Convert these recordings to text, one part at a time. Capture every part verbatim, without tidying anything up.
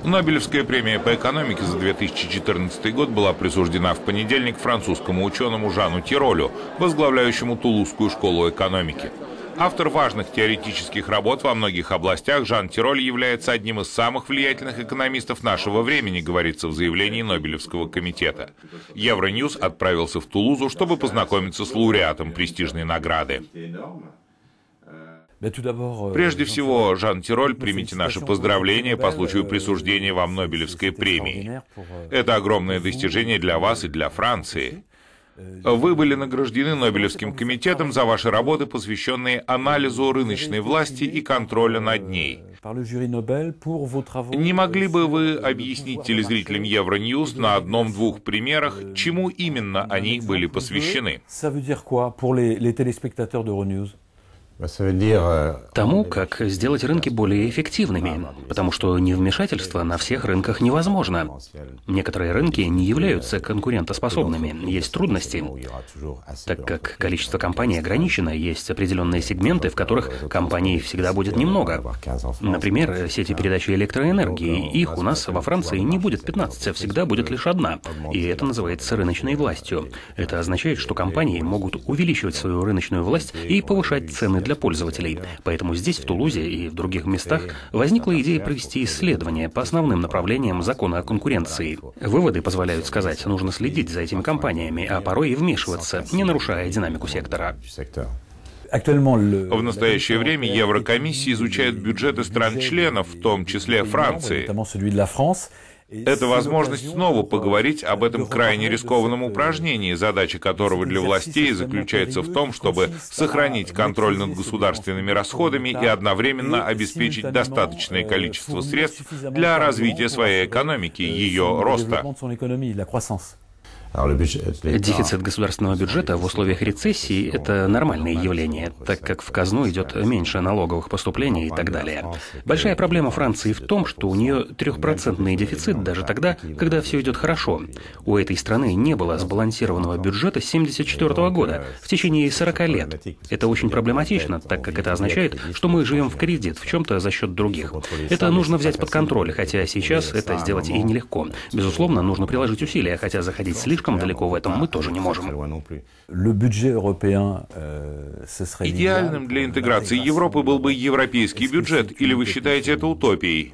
Нобелевская премия по экономике за две тысячи четырнадцатый год была присуждена в понедельник французскому ученому Жану Тиролю, возглавляющему Тулузскую школу экономики. Автор важных теоретических работ во многих областях, Жан Тироль является одним из самых влиятельных экономистов нашего времени, говорится в заявлении Нобелевского комитета. Евроньюз отправился в Тулузу, чтобы познакомиться с лауреатом престижной награды. Прежде всего, Жан Тироль, примите наши поздравления по случаю присуждения вам Нобелевской премии. Это огромное достижение для вас и для Франции. Вы были награждены Нобелевским комитетом за ваши работы, посвященные анализу рыночной власти и контроля над ней. Не могли бы вы объяснить телезрителям Евроньюз на одном-двух примерах, чему именно они были посвящены? Тому, как сделать рынки более эффективными, потому что невмешательство на всех рынках невозможно. Некоторые рынки не являются конкурентоспособными, есть трудности. Так как количество компаний ограничено, есть определенные сегменты, в которых компаний всегда будет немного. Например, сети передачи электроэнергии. Их у нас во Франции не будет пятнадцать, а всегда будет лишь одна. И это называется рыночной властью. Это означает, что компании могут увеличивать свою рыночную власть и повышать цены для для пользователей. Поэтому здесь, в Тулузе и в других местах, возникла идея провести исследования по основным направлениям закона о конкуренции. Выводы позволяют сказать, нужно следить за этими компаниями, а порой и вмешиваться, не нарушая динамику сектора. В настоящее время Еврокомиссия изучает бюджеты стран-членов, в том числе Франции. Это возможность снова поговорить об этом крайне рискованном упражнении, задача которого для властей заключается в том, чтобы сохранить контроль над государственными расходами и одновременно обеспечить достаточное количество средств для развития своей экономики, ее роста. Дефицит государственного бюджета в условиях рецессии – это нормальное явление, так как в казну идет меньше налоговых поступлений и так далее. Большая проблема Франции в том, что у нее трехпроцентный дефицит даже тогда, когда все идет хорошо. У этой страны не было сбалансированного бюджета с семьдесят четвёртого года, в течение сорока лет. Это очень проблематично, так как это означает, что мы живем в кредит, в чем-то за счет других. Это нужно взять под контроль, хотя сейчас это сделать и нелегко. Безусловно, нужно приложить усилия, хотя заходить слишком Слишком далеко в этом мы тоже не можем. Идеальным для интеграции Европы был бы европейский бюджет, или вы считаете это утопией?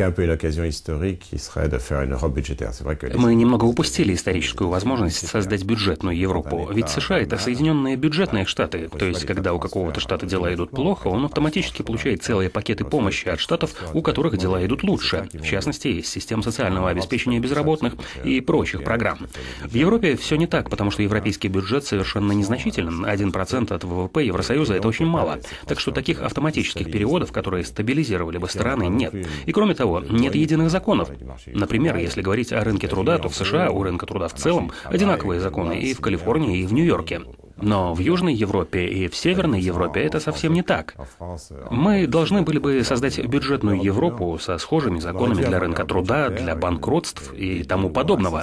Мы немного упустили историческую возможность создать бюджетную Европу, ведь США — это Соединенные бюджетные штаты, то есть когда у какого-то штата дела идут плохо, он автоматически получает целые пакеты помощи от штатов, у которых дела идут лучше, в частности, есть система социального обеспечения безработных и прочих программ. В Европе все не так, потому что европейский бюджет совершенно незначителен. один процент от ВВП Евросоюза – это очень мало. Так что таких автоматических переводов, которые стабилизировали бы страны, нет. И кроме того, нет единых законов. Например, если говорить о рынке труда, то в США у рынка труда в целом одинаковые законы и в Калифорнии, и в Нью-Йорке. Но в Южной Европе и в Северной Европе это совсем не так. Мы должны были бы создать бюджетную Европу со схожими законами для рынка труда, для банкротств и тому подобного.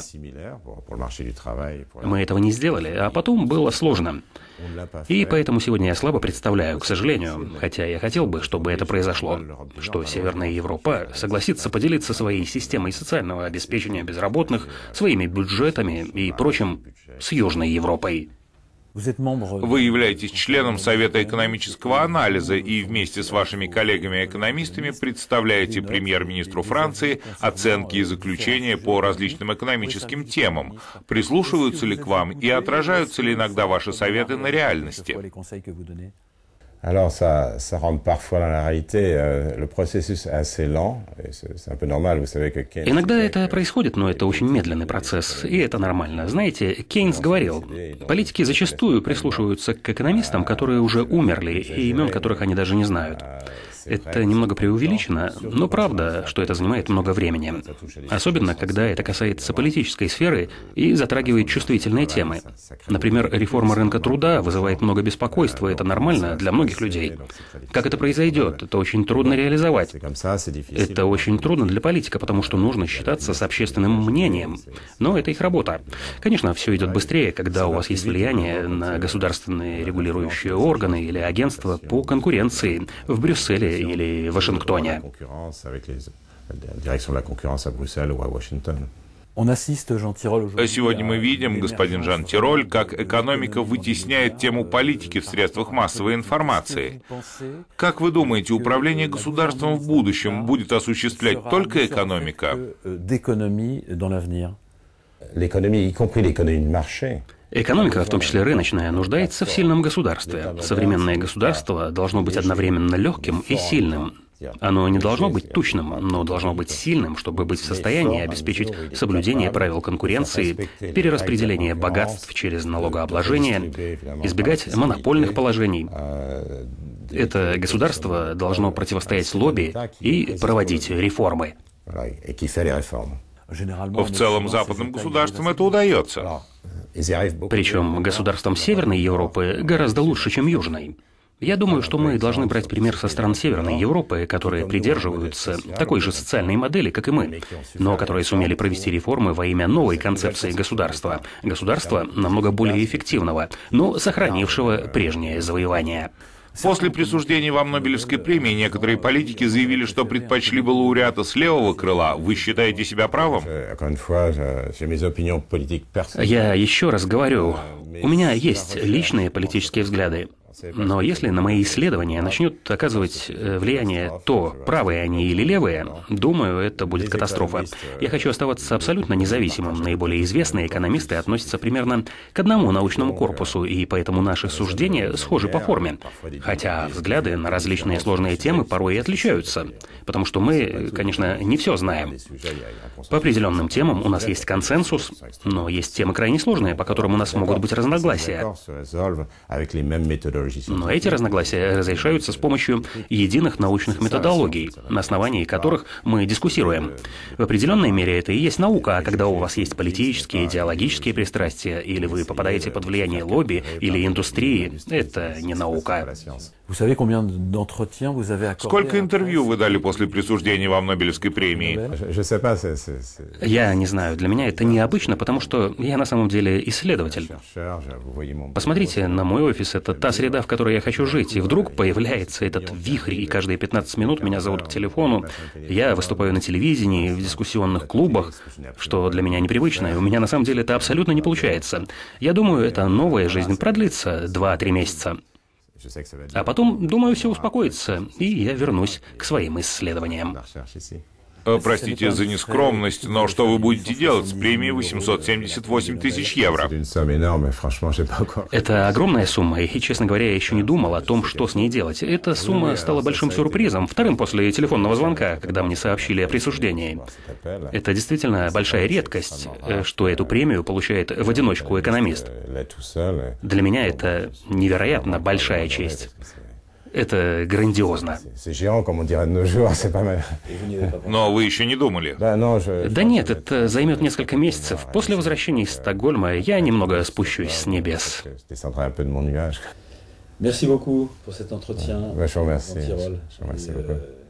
Мы этого не сделали, а потом было сложно. И поэтому сегодня я слабо представляю, к сожалению, хотя я хотел бы, чтобы это произошло, что Северная Европа согласится поделиться своей системой социального обеспечения безработных, своими бюджетами и прочим с Южной Европой. Вы являетесь членом Совета экономического анализа и вместе с вашими коллегами-экономистами представляете премьер-министру Франции оценки и заключения по различным экономическим темам. Прислушиваются ли к вам и отражаются ли иногда ваши советы на реальности? Alors ça, ça rentre parfois dans la réalité. Euh, le processus est assez lent, et c'est un peu normal, vous savez que Keynes... Иногда это происходит, но это очень медленный процесс, и это нормально. Знаете, Кейнс говорил, политики зачастую прислушиваются к экономистам, которые уже умерли, и имен которых они даже не знают. Это немного преувеличено, но правда, что это занимает много времени. Особенно, когда это касается политической сферы и затрагивает чувствительные темы. Например, реформа рынка труда вызывает много беспокойства, это нормально для многих людей. Как это произойдет? Это очень трудно реализовать. Это очень трудно для политика, потому что нужно считаться с общественным мнением. Но это их работа. Конечно, все идет быстрее, когда у вас есть влияние на государственные регулирующие органы или агентства по конкуренции в Брюсселе или в Вашингтоне. direction de la concurrence à Bruxelles ou à Washington. Сегодня мы видим, господин Жан Тироль, как экономика вытесняет тему политики в средствах массовой информации. Как вы думаете, управление государством в будущем будет осуществлять только экономика? Экономика, в том числе рыночная, нуждается в сильном государстве. Современное государство должно быть одновременно легким и сильным. Оно не должно быть тучным, но должно быть сильным, чтобы быть в состоянии обеспечить соблюдение правил конкуренции, перераспределение богатств через налогообложение, избегать монопольных положений. Это государство должно противостоять лобби и проводить реформы. В целом западным государствам это удается. Причем государствам Северной Европы гораздо лучше, чем Южной. Я думаю, что мы должны брать пример со стран Северной Европы, которые придерживаются такой же социальной модели, как и мы, но которые сумели провести реформы во имя новой концепции государства. Государства намного более эффективного, но сохранившего прежнее завоевание. После присуждения вам Нобелевской премии некоторые политики заявили, что предпочли бы лауреата с левого крыла. Вы считаете себя правым? Я еще раз говорю, у меня есть личные политические взгляды. Но если на мои исследования начнет оказывать влияние то, правые они или левые, думаю, это будет катастрофа. Я хочу оставаться абсолютно независимым. Наиболее известные экономисты относятся примерно к одному научному корпусу, и поэтому наши суждения схожи по форме. Хотя взгляды на различные сложные темы порой и отличаются, потому что мы, конечно, не все знаем. По определенным темам у нас есть консенсус, но есть темы крайне сложные, по которым у нас могут быть разногласия. Но эти разногласия разрешаются с помощью единых научных методологий, на основании которых мы дискуссируем. В определенной мере это и есть наука, а когда у вас есть политические, идеологические пристрастия, или вы попадаете под влияние лобби или индустрии, это не наука. Сколько интервью вы дали после присуждения вам Нобелевской премии? Я не знаю, для меня это необычно, потому что я на самом деле исследователь. Посмотрите, на мой офис — это та среда, в которой я хочу жить, и вдруг появляется этот вихрь, и каждые пятнадцать минут меня зовут к телефону. Я выступаю на телевидении, в дискуссионных клубах, что для меня непривычно, и у меня на самом деле это абсолютно не получается. Я думаю, эта новая жизнь продлится два-три месяца. А потом, думаю, все успокоится, и я вернусь к своим исследованиям. Простите за нескромность, но что вы будете делать с премией восемьсот семьдесят восемь тысяч евро? Это огромная сумма, и, честно говоря, я еще не думал о том, что с ней делать. Эта сумма стала большим сюрпризом, вторым после телефонного звонка, когда мне сообщили о присуждении. Это действительно большая редкость, что эту премию получает в одиночку экономист. Для меня это невероятно большая честь. Это грандиозно. Но вы еще не думали? Да нет, это займет несколько месяцев. После возвращения из Стокгольма я немного спущусь с небес. Merci beaucoup pour cet entretien. Je vous remercie. Je vous remercie beaucoup.